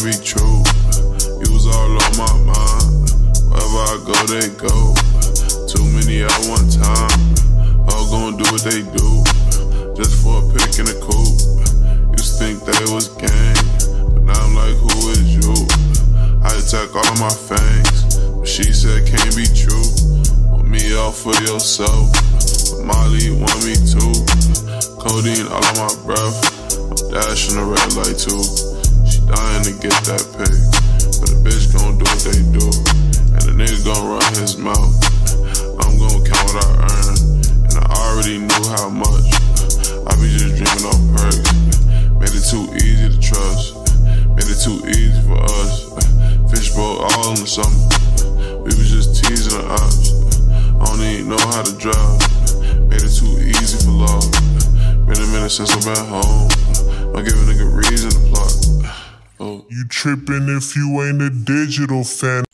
can't be true. You was all on my mind. Wherever I go, they go. Too many at one time. All gon' do what they do. Just for a pick in a coupe. Used to think that it was gang, but now I'm like, who is you? I attack all my fangs, but she said can't be true. Want me all for yourself, but Molly want me too. Codeine all on my breath, I'm dashing the red light too. She dying to get that pick, but a bitch gon' do what they do, and the nigga gon' run his mouth. I'm gon' count what I earn, and I already knew how much. I be just dreaming off perks. Made it too easy to trust. Made it too easy for us. Fishbowl all in the summer. We was just teasing the ops. I don't even know how to drive. Made it too easy for love. Been a minute since I've been home. Don't give a nigga reason to plot. Oh. You trippin' if you ain't a digital fan.